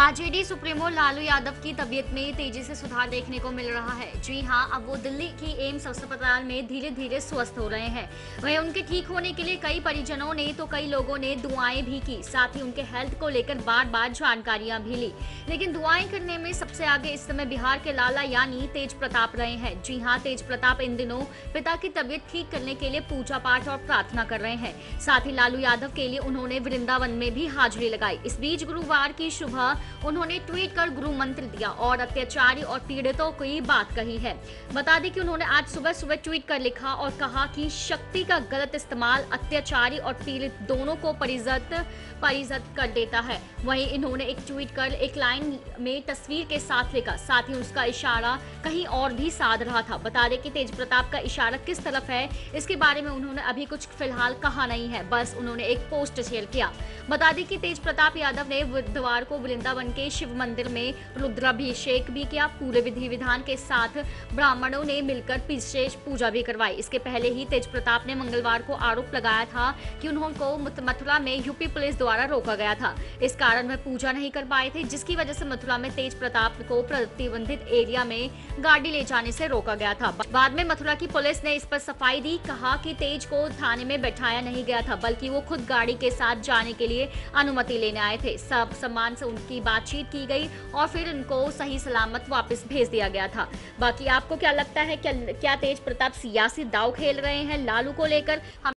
RJD supremo Lalu Yadav की तबीयत में तेजी से सुधार देखने को मिल रहा है। जी हां, अब वो दिल्ली की एम्स अस्पताल में धीरे धीरे स्वस्थ हो रहे हैं। वहीं उनके ठीक होने के लिए कई परिजनों ने तो कई लोगों ने दुआएं भी की। साथ ही उनके हेल्थ को लेकर बार बार जानकारियां भी ली। लेकिन दुआएं करने में सबसे आगे इस समय बिहार के लाला यानी तेज प्रताप रहे हैं। जी हाँ, तेज प्रताप इन दिनों पिता की तबीयत ठीक करने के लिए पूजा पाठ और प्रार्थना कर रहे हैं। साथ ही लालू यादव के लिए उन्होंने वृंदावन में भी हाजिरी लगाई। इस बीच गुरुवार की सुबह उन्होंने ट्वीट कर गुरु मंत्र दिया और अत्याचारी और पीड़ितों की बात कही है। बता दें कि उन्होंने आज सुबह सुबह ट्वीट कर लिखा और कहा कि शक्ति का गलत इस्तेमाल अत्याचारी और पीड़ित दोनों को परिजत कर देता है। वहीं इन्होंने एक ट्वीट कर एक लाइन में तस्वीर के साथ लिखा, साथ ही उसका इशारा कहीं और भी साध रहा था। बता दें कि तेज प्रताप का इशारा किस तरफ है, इसके बारे में उन्होंने अभी कुछ फिलहाल कहा नहीं है, बस उन्होंने एक पोस्ट शेयर किया। बता दें कि तेज प्रताप यादव ने बुधवार को वृंदावन के शिव मंदिर में रुद्राभिषेक भी किया। पूरे विधि विधान के साथ ब्राह्मणों ने मिलकर विशेष पूजा भी करवाई। इसके पहले ही तेज प्रताप ने मंगलवार को आरोप लगाया था कि उनको मथुरा में यूपी पुलिस द्वारा रोका गया था। इस कारण वह पूजा नहीं कर पाए थे, जिसकी वजह से मथुरा में तेज प्रताप को प्रतिबंधित एरिया में गाड़ी ले जाने से रोका गया था। बाद में मथुरा की पुलिस ने इस पर सफाई दी, कहा कि तेज को थाने में बैठाया नहीं गया था, बल्कि वो खुद गाड़ी के साथ जाने के लिए अनुमति लेने आए थे। सब सम्मान से उनकी बातचीत की गई और फिर उनको सही सलामत वापस भेज दिया गया था। बाकी आपको क्या लगता है, क्या तेज प्रताप सियासी दांव खेल रहे हैं लालू को लेकर?